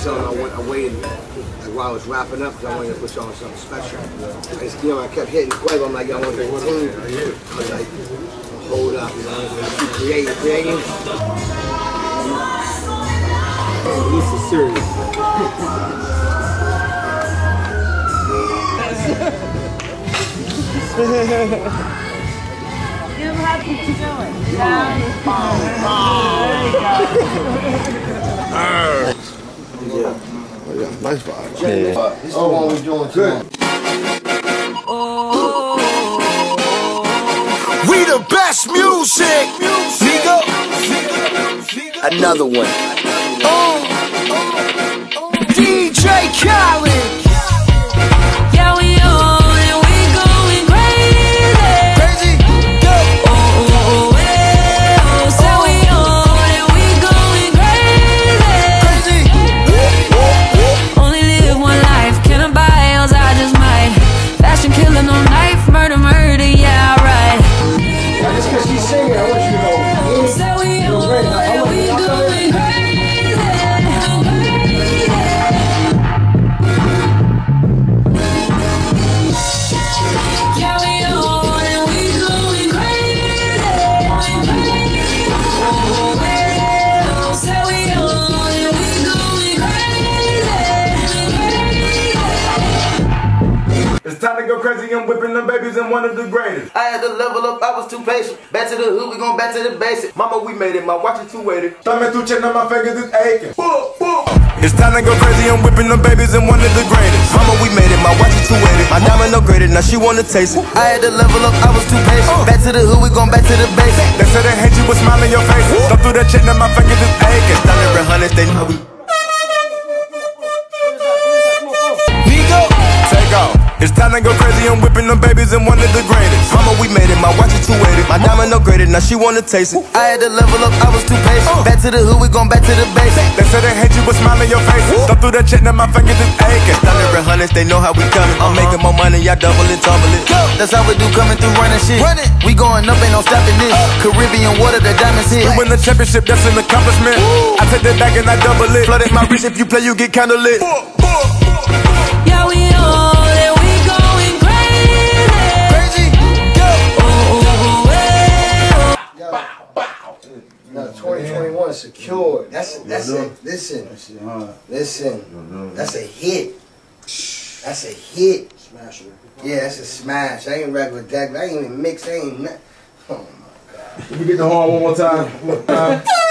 song I waited like, while I was wrapping up because I wanted to put on something special. I just, I kept hitting Quavo. I'm like, I want to continue. I was like, hold up, keep creating. Man, this is serious. Give him how to keep going. Down. There you go. Yeah, nice vibe. Yeah. This is the one we're doing tonight. We the best music. Migos. Another one. DJ Khaled. Yeah, we on and we going crazy. Crazy. Go. So we on and we going crazy. Crazy. Only live one life, can I buy else I just might. Fashion killer, no knife, murder, yeah, right. Just because she's singing, I want you to know. So we on and we going crazy. It's time to go crazy, I'm whipping them babies and one of the greatest. I had to level up, I was too patient. Back to the hood, we gon' back to the basics. Mama, we made it, my watch is 280. Thumbing through chin on my fingers, it's aching. It's time to go crazy, I'm whipping them babies and one of the greatest. Mama, we made it, my watch is 280. My diamond upgraded, now she wanna taste it. I had to level up, I was too patient. Back to the hood, we gon' back to the basics. They said they hate you with smile on your face. Thumb through that chin on my fingers, it's aching. Thunder hundreds, they know we Migos, take off. It's time to go crazy, I'm whipping them babies and one of the greatest. Mama, we made it, my watch is 280. My diamond upgraded, now she wanna taste it. I had to level up, I was too patient. Back to the hood, we gon' back to the basics. They said they hate you with smile on your face. Thumb through that chin on my fingers, it's aching. Thunder hundreds, they know how we coming. I'm making more money, y'all double it, tumble it. That's how we do, coming through running shit. We going up, ain't no stopping this. Caribbean water, the diamonds hit. We win the championship, that's an accomplishment. I take that back and I double it. Flooded my wrist, if you play, you get kinda lit. Yeah, we on and we going crazy. Crazy. Go. No, 2021 secured. That's it. Listen. That's a hit. That's a hit. Smash. Yeah, that's a smash. I ain't regular deck. I ain't even mixed. I ain't. Oh my God. Can we get the horn one more time?